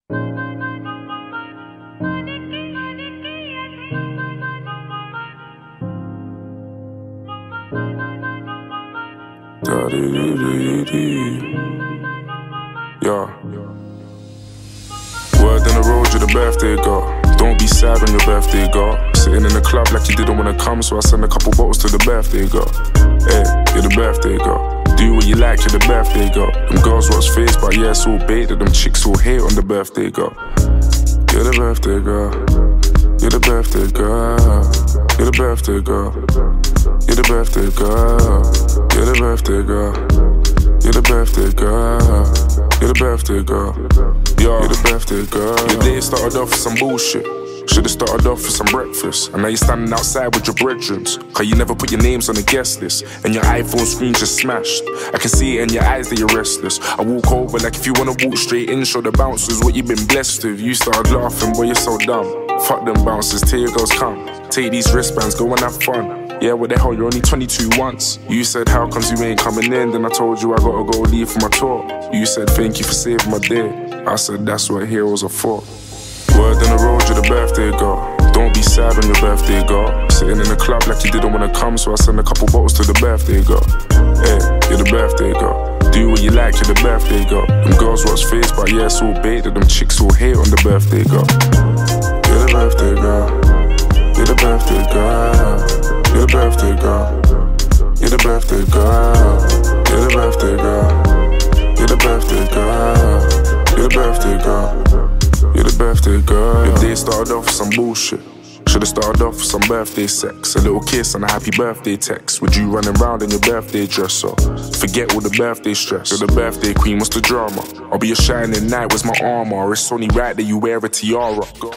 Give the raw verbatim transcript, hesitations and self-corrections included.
Yeah. Word in the road, you're the birthday girl. Don't be sad on your birthday girl. Sitting in the club like you didn't wanna come, so I sent a couple bottles to the birthday girl. Hey, you're the birthday girl. Do what you like, you're the birthday girl. Them girls watch face, but yeah, it's all bait that them chicks all hate on the birthday girl. You're the birthday girl. You're the birthday girl. You're the birthday girl. You're the birthday girl. You're the birthday girl. You're the birthday girl. You're the birthday girl. Yo, you're the birthday girl. Your day started off with some bullshit. Should've started off with some breakfast. And now you're standing outside with your brethren. Cause you never put your names on the guest list. And your iPhone screen just smashed. I can see it in your eyes that you're restless. I walk over like if you wanna walk straight in, show the bouncers what you've been blessed with. You started laughing, boy, you're so dumb. Fuck them bouncers, till your girls come. Take these wristbands, go and have fun. Yeah, what the hell, you're only twenty-two once. You said, how comes you ain't coming in? Then I told you I gotta go leave for my tour. You said, thank you for saving my day. I said, that's what heroes are for. Word in the road, you're the birthday girl. Don't be sad on your birthday girl. Sitting in the club like you didn't wanna come, so I sent a couple bottles to the birthday girl. Hey, you're the birthday girl. Do what you like, you're the birthday girl. Them girls watch face, but yeah, it's all bait that them chicks all hate on the birthday girl. You're the birthday girl. You're the birthday girl. You're the birthday girl. You're the birthday girl. You're the birthday girl. You're the birthday girl. You're the birthday girl. You're the birthday girl. Your day started off with some bullshit. Should've started off with some birthday sex. A little kiss and a happy birthday text. With you running around in your birthday dress, so forget all the birthday stress. You're the birthday queen, what's the drama? I'll be a shining knight, where's my armor? It's only right that you wear a tiara.